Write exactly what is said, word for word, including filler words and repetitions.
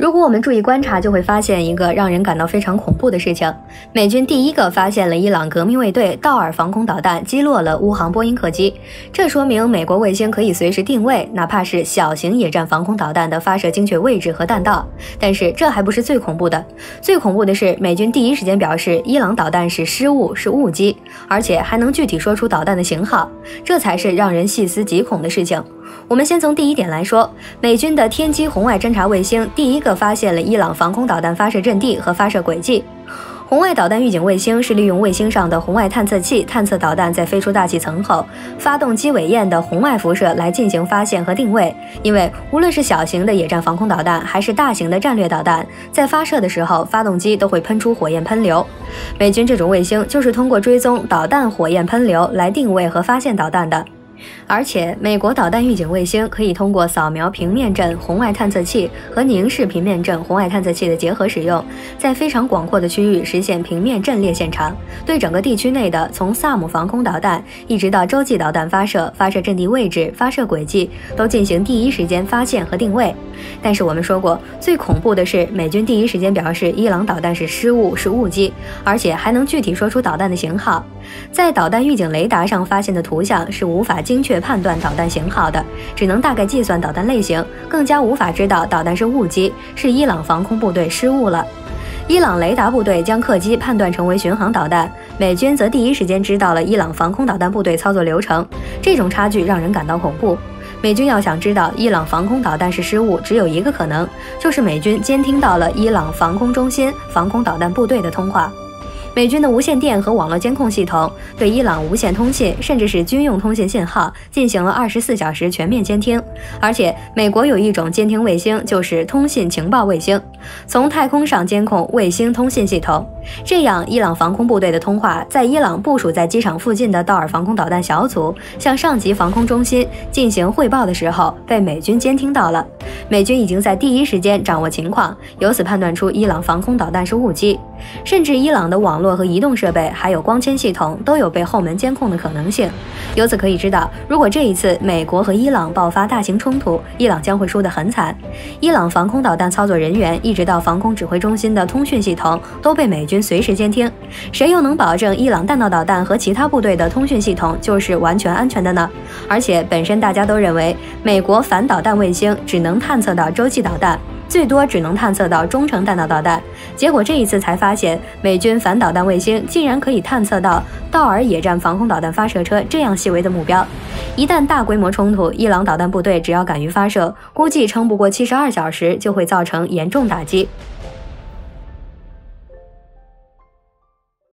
如果我们注意观察，就会发现一个让人感到非常恐怖的事情：美军第一个发现了伊朗革命卫队道尔防空导弹击落了乌航波音客机，这说明美国卫星可以随时定位，哪怕是小型野战防空导弹的发射精确位置和弹道。但是这还不是最恐怖的，最恐怖的是美军第一时间表示伊朗导弹是失误，是误击，而且还能具体说出导弹的型号，这才是让人细思极恐的事情。我们先从第一点来说，美军的天基红外侦察卫星第一个发现了伊朗防空导弹发射阵地和发射轨迹。红外导弹预警卫星是利用卫星上的红外探测器探测导弹在飞出大气层后，发动机尾焰的红外辐射来进行发现和定位。因为无论是小型的野战防空导弹还是大型的战略导弹，在发射的时候，发动机都会喷出火焰喷流。美军这种卫星就是通过追踪导弹火焰喷流来定位和发现导弹的。而且，美国导弹预警卫星可以通过扫描平面阵红外探测器和凝视平面阵红外探测器的结合使用，在非常广阔的区域实现平面阵列现场，对整个地区内的从萨姆防空导弹一直到洲际导弹发射、发射阵地位置、发射轨迹都进行第一时间发现和定位。但是我们说过，最恐怖的是美军第一时间表示伊朗导弹是失误、是误击，而且还能具体说出导弹的型号。在导弹预警雷达上发现的图像是无法精确判断导弹型号的，只能大概计算导弹类型，更加无法知道导弹是误击，是伊朗防空部队失误了。伊朗雷达部队将客机判断成为巡航导弹，美军则第一时间知道了伊朗防空导弹部队操作流程，这种差距让人感到恐怖。美军要想知道伊朗防空导弹是失误，只有一个可能，就是美军监听到了伊朗防空中心防空导弹部队的通话。美军的无线电和网络监控系统对伊朗无线通信甚至是军用通信信号进行了二十四小时全面监听，而且美国有一种监听卫星，就是通信情报卫星，从太空上监控卫星通信系统。这样，伊朗防空部队的通话在伊朗部署在机场附近的道尔防空导弹小组向上级防空中心进行汇报的时候，被美军监听到了。美军已经在第一时间掌握情况，由此判断出伊朗防空导弹是误击。甚至伊朗的网络和移动设备还有光纤系统都有被后门监控的可能性。由此可以知道，如果这一次美国和伊朗爆发大型冲突，伊朗将会输得很惨。伊朗防空导弹操作人员一直到防空指挥中心的通讯系统都被美军随时监听，谁又能保证伊朗弹道导弹和其他部队的通讯系统就是完全安全的呢？而且本身大家都认为美国反导弹卫星只能探测到洲际导弹，最多只能探测到中程弹道导弹，结果这一次才发现，美军反导弹卫星竟然可以探测到道尔野战防空导弹发射车这样细微的目标。一旦大规模冲突，伊朗导弹部队只要敢于发射，估计撑不过七十二小时就会造成严重打击。